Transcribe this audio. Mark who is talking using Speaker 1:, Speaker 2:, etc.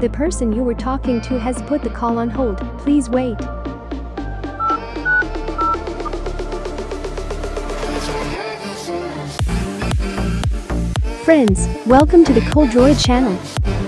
Speaker 1: The person you were talking to has put the call on hold. Please wait. Friends, welcome to the cooldroid channel.